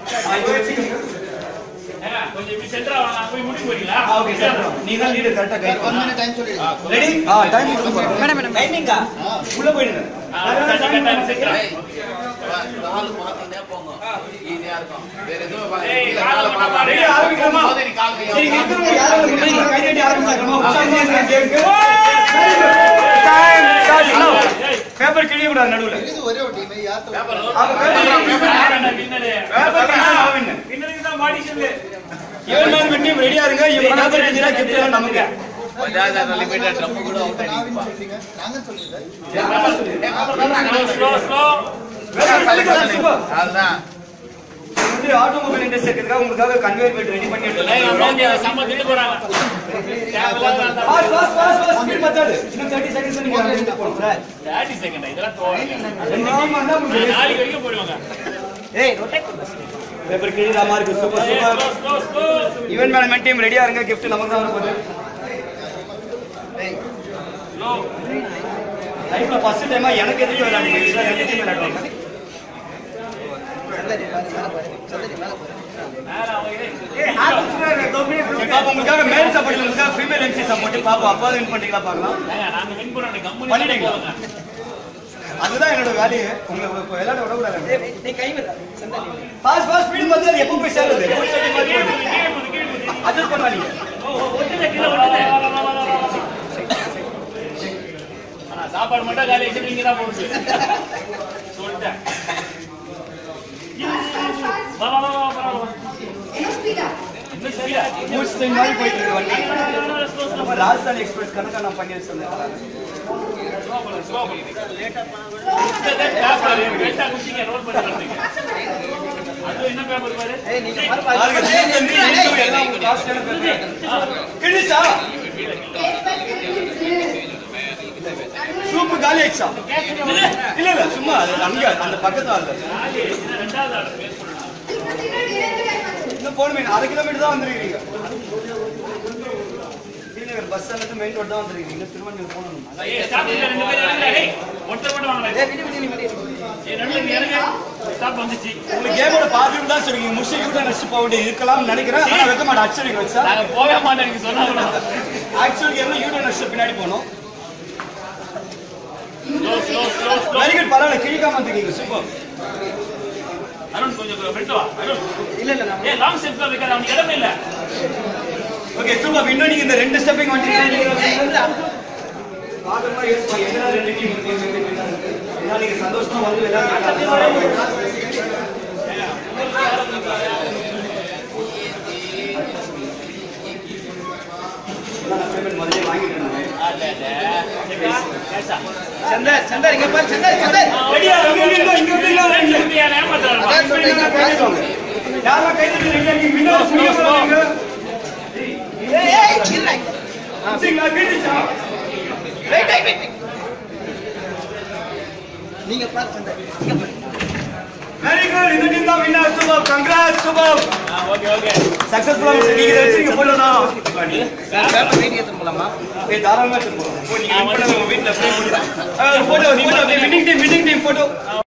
கொஞ்சம் இப்படி சென்டரா வாங்க போய் முடிக்க போறீங்களா? Okay sir. நீங்க லீடர் கரெக்ட்டா கைட் பண்ணுங்க. டைம் சொல்லிடுங்க. ரெடி? டைம் கொடுங்க. மேடம் டைமிங்கா? உள்ள போயிடுங்க. கரெக்ட்டா சென்டரா. கால் மாத்தினே போங்க. ஈஸியா இருக்கும். வேற எதுவும் ஏய் கால மாட்டா. ரெடி ஆரம்பிக்கலாமா? சரி நிக்கிறவங்க யாரும் இல்ல. கை தட்டி ஆரம்பிச்சறோமா? உற்சாகமா கேளுங்க. Time start now. பேப்பர் கிழிய கூடாது நடுவுல. இது ஒரே ஒரு டீம் யார் பேப்பர் வின்னருக்கு தான் பாடி சொல்லு. இவன் டீம் ரெடியா இருங்க. இவங்க பேப்பர் கிழியா கிஃப்ட் நமக்கு. பஜாஜ் லிமிடெட் நம்ம கூட அவுட் ஆயிடுங்க. நாங்க சொல்லுங்க. அதுதான். இது ஆட்டோமொபைல் இண்டஸ்ட்ரிக்காக உங்களுக்காக கன்வேயர் பெல்ட் ரெடி பண்ணி எடுத்துறேன். சம்ம திட்டு போறாங்க. Pass speed method. இன்னும் 30 செகண்ட்ஸ் நீங்க ரெடி பண்ணனும் சார். 30 செகண்ட் இதெல்லாம் தோணும். நாளைக்கு வரைக்கும் போடுவாங்க. ஏய் ரொட்டேட் பண்ணு. பேப்பர் கிழியா மாதிரி super super. Event management team ரெடியா இருங்க. gift நமக்கு தான் வரப்போகுது. ஸ்லோ. லைஃப்ல ஃபர்ஸ்ட் டைமா எனக்கு எதிரி விளையாடுங்க. இதுல ரெண்டு டீம் விளையாடுவாங்க. உங்களுக்காக மேல் சப்போர்ட் உங்களுக்காக ஃபீமேல் எம்சி சப்போர்ட் பாப்போம். அப்பா வின் பண்ணிட்டீங்களா பார்க்கலாம். நாங்க வின் பண்ணோம். கம்பெனி பண்ணிட்டீங்களா? அதுதான் என்னோட வேலையே. உங்களுக்கு விளையாட விட கூடாது. நீ கை விட பாஸ் ஸ்பீட் மெத்தட் எப்போ போய் சேருது? அட்ஜஸ்ட் பண்ணாதீங்க. சாப்பாடு மட்டும் காலையில வச்சு நீங்க தான் போடுது சொல்லிட்டேன். வா வா வா பரவாயில்லை. இன்னும் சரியா மூச்சு டைம் மாதிரி போயிட்டு இருக்கு வண்டி. நம்ம ராஜஸ்தான் எக்ஸ்பிரஸ் கணக்கா நான் பண்ணி வச்சிருந்தேன். ரோல் பண்ணி வரதுக்கு அது என்ன பேப்பர் பாரு. கிழிச்சா சூப்பு காலி ஆயிடுச்சா? இல்ல இல்ல சும்மா அங்க அந்த பக்கத்துல இன்னும் போகணுமே. 1/2 கிலோமீட்டர் தான் வந்துருக்கீங்க. Srinagar bus stand main road தான் வந்துருக்கீங்க. இன்னும் திருவண்ணாமலை போகணும். உங்களுக்கு கேமோட பார்த்துட்டு தான் சொல்லுங்க. முடிச்சு யூட்டர் நெக்ஸ்ட் போக வேண்டிய இருக்கலாம் நினைக்கிறேன். ஆனா வைக்க மாட்டேன். ஆக்சுவலி வச்சா போக மாட்டேன் சொன்னா. ஆக்சுவலி கேம் யூட்டர் நெக்ஸ்ட் பின்னாடி போகணும். Very good. பரவாயில்ல. கிழிக்காம வந்துருக்கீங்க. சூப்பர். அருண் கொஞ்சம் ஃப்ரெண்ட் வா. அருண் இல்ல இல்ல ஏய் லாங் ஸ்டெப்ஸ்ல வைக்காத. அவனுக்கு இடமே இல்ல. Okay super. இன்னும் நீங்க இந்த ரெண்டு ஸ்டெப்பிங் வந்துட்டீங்க. ஆகமா யூஸ் பண்ணி எல்லா ரெண்டு டீம் என்ன நீங்க சந்தோஷமா வந்து எல்லாரும் பேமெண்ட் முதல்ல வாங்கிட்டேன். சந்தர் இங்க பாரு. சந்தர் ரெடியா? இங்க யாரா கை தட்டி ரெடியா? நீங்க வின்னர் சொல்லுங்க. ஏய் கிரை சிங்கா கிடிச்சா. வெயிட் நீங்க பாரு சந்தர். இங்க பாரு. Very good. இந்த டீம் தான் winner. Super. Congrats. Super. Okay சக்சஸ்ஃபுல்லா நீங்க வெச்சிங்க போலனா. பேப்பர் வெயிட் ஏத்த போலாமா? ஏய் தாராளமா எடுத்து போலாம். நீங்க வீட்ல ப்ளே பண்ணுங்க. Photo winning team photo.